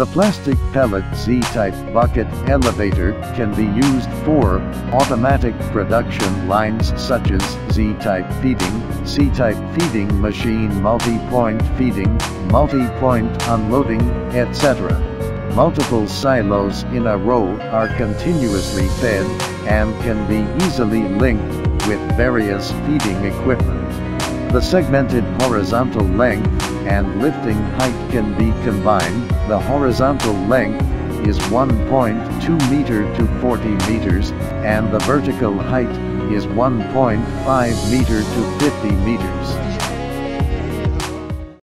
The plastic pellet Z-type bucket elevator can be used for automatic production lines such as Z-type feeding, C-type feeding machine, multi-point feeding, multi-point unloading, etc. Multiple silos in a row are continuously fed and can be easily linked with various feeding equipment. The segmented horizontal length and lifting height can be combined. The horizontal length is 1.2 meter to 40 meters, and the vertical height is 1.5 meter to 50 meters.